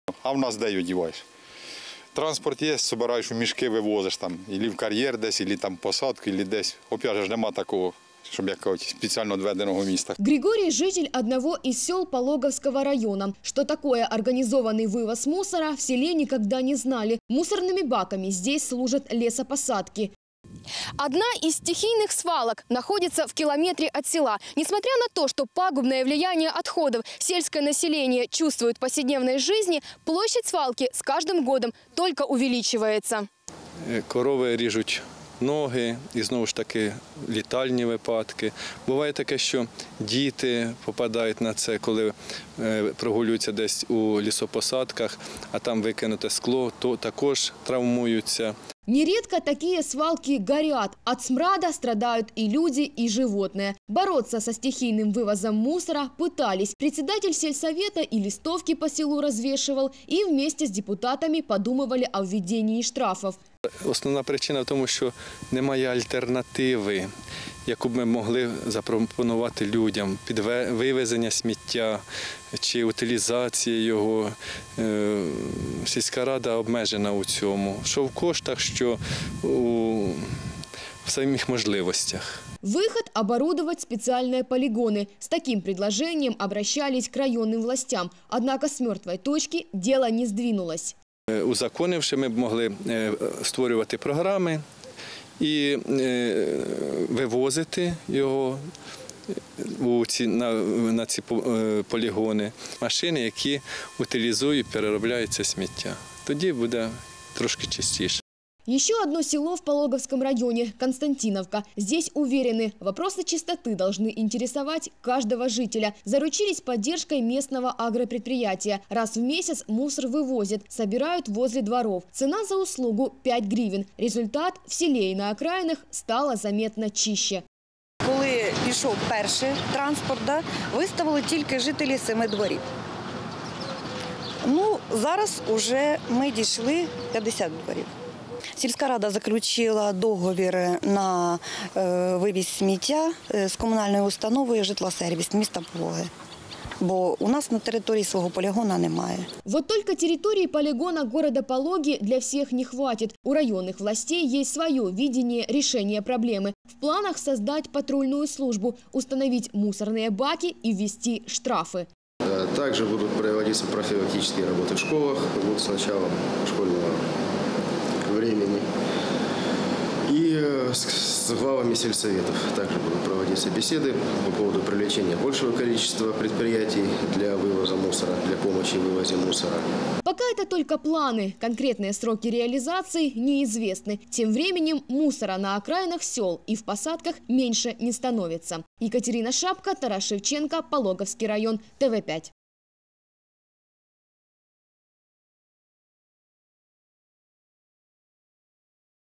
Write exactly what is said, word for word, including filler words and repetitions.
А в нас де її діваєш? Транспорт є, збираєш у мішки, вивозиш там, або в кар'єр десь, або там посадку, або десь. Опять же, нема такого, щоб якогось спеціально відведеного міста. Григорий – житель одного из сел Пологовского района. Что такое организованный вывоз мусора, в селе никогда не знали. Мусорными баками здесь служат лесопосадки. Одна из стихийных свалок находится в километре от села. Несмотря на то, что пагубное влияние отходов сельское население чувствует в повседневной жизни, площадь свалки с каждым годом только увеличивается. Корови ріжуть ноги і знову ж таки літальні випадки. Буває таке, що діти попадають на це, коли прогулюються десь у лісопосадках, а там викинуте скло, то також травмуються. Нередко такие свалки горят. От смрада страдают и люди, и животные. Бороться со стихийным вывозом мусора пытались. Председатель сельсовета и листовки по селу развешивал, и вместе с депутатами подумывали о введении штрафов. Основна причина в тому, що немає альтернативи, яку б ми могли запропонувати людям. Вивезення сміття чи утилізація його. Сільська рада обмежена у цьому. Що в коштах, що у самих можливостях. Выход – оборудовать специальные полигоны. С таким предложением обращались к районным властям. Однако с мертвой точки дело не сдвинулось. Узаконивши, ми б могли створювати програми і вивозити його на ці полігони. Машини, які утилізують, переробляють це сміття. Тоді буде трошки чистіше. Еще одно село в Пологовском районе – Константиновка. Здесь уверены, вопросы чистоты должны интересовать каждого жителя. Заручились поддержкой местного агропредприятия. Раз в месяц мусор вывозят, собирают возле дворов. Цена за услугу – пять гривен. Результат – в селе и на окраинах стало заметно чище. Коли пішов перший транспорт, да, виставили тільки жителі семи дворів. Ну, зараз вже ми дійшли п'ятдесят дворів. Сільська рада заключила договір на вивіз сміття з комунальною установою «Житлосервіс» міста Пологи. Бо у нас на території свого полігона немає. Вот только территории полигона города Пологи для всех не хватит. У районных властей есть свое видение решения проблемы. В планах создать патрульную службу, установить мусорные баки и ввести штрафы. Также будут проводиться профилактические работы в школах, вот с начала школьного времени. И с главами сельсоветов также будут проводиться беседы по поводу привлечения большего количества предприятий для вывоза мусора, для помощи в вывозе мусора. Пока это только планы. Конкретные сроки реализации неизвестны. Тем временем мусора на окраинах сел и в посадках меньше не становится. Екатерина Шапка, Тарас Шевченко, Пологовский район, тэ вэ пять.